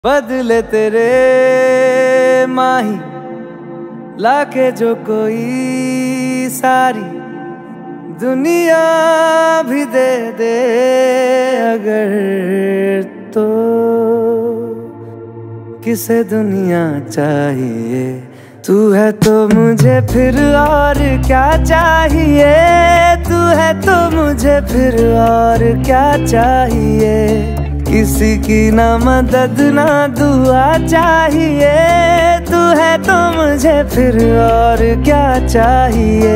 बदले तेरे माही लाके जो कोई सारी दुनिया भी दे दे अगर, तो किसे दुनिया चाहिए। तू है तो मुझे फिर और क्या चाहिए, तू है तो मुझे फिर और क्या चाहिए। किसी की ना मदद ना दुआ चाहिए, तू है तो मुझे फिर और क्या चाहिए।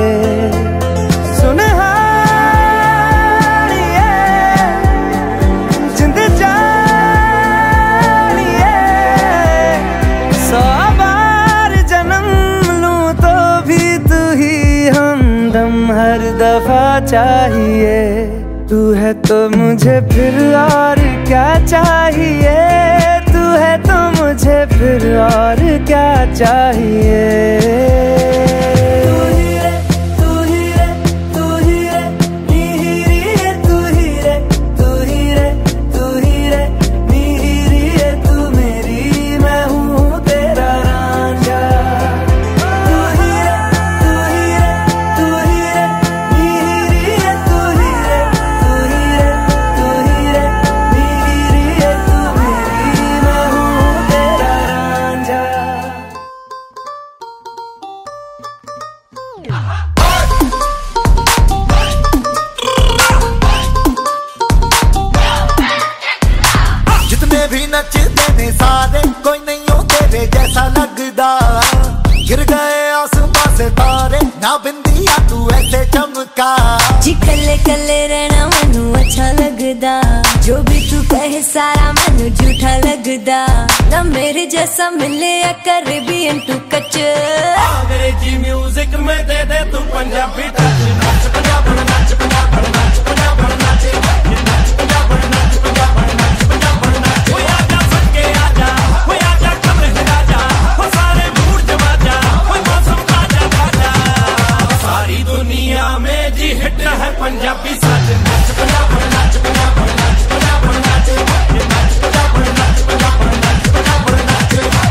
हर दफा चाहिए, तू है तो मुझे फिर और क्या चाहिए, तू है तो मुझे फिर और क्या चाहिए। जितने भी नचते ने सारे कोई नहीं हो तेरे जैसा लगदा। गिर गए आसमां से तारे ना बिंदिया तू ऐसे चमका। जी कल्ले कल्ले रहना मनु अच्छा लगदा, जो भी तू कहे सारा मनु झूठा लगदा। ना मेरे जैसा मिले या कैरेबियन टू कच। अंग्रेजी म्यूजिक में दे दे तू पंजाबी टच। नाच पंजाब नाच पंजाब नाच पंजाब नाच नाच पंजाब नाच पंजाब नाच पंजाब नाच। वो आजा सके आजा, वो आजा कमरे से आजा, वो सारे मूड जमा जा, वो मौसम ताजा ताजा। सारी दुनिया में जी हिट है पंजाबी साज। नाच पंजाब नाच पंजाब नाच पंजाब नाच नाच पंजाब नाच पंजाब नाच पंजाब नाच।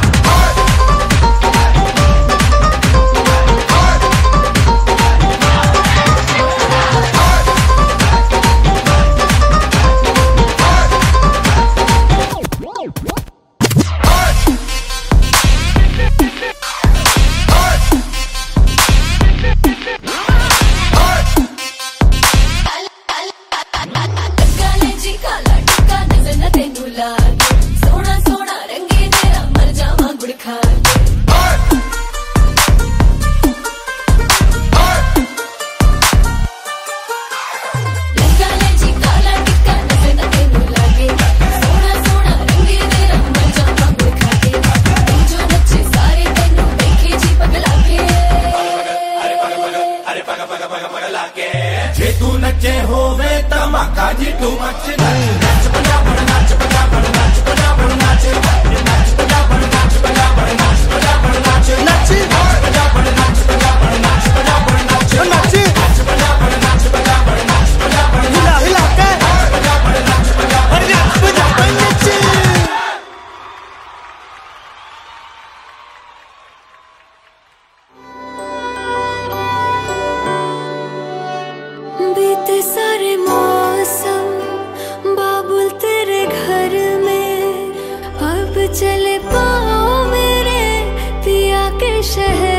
सोना सोना रंगे तेरा मर जावा गुड़ खा के। लगा ले जी काला टिक्का नजर न तेनू लागे। सोना सोना रंगे तेरा मर जावा गुड़ खा के। तू जो नचे सारे तेनू देखे जी पगला के। अरे पग पग पग पगला के। जे तू नचे होवे धमाका जी तू मच नाच पंजाब नाच पंजाब नाच पंजाब नाच नाच पंजाब नाच पंजाब नाच पंजाब नाच नाच पंजाब नाच पंजाब नाच पंजाब नाच नाच पंजाब नाच पंजाब नाच पंजाब हिला हिला के पंजाब नाच पंजाब नाच पंजाब नाच। बीते सारे मौसम बाबुल तेरे घर में, अब चले पाओ मेरे पिया के शहर।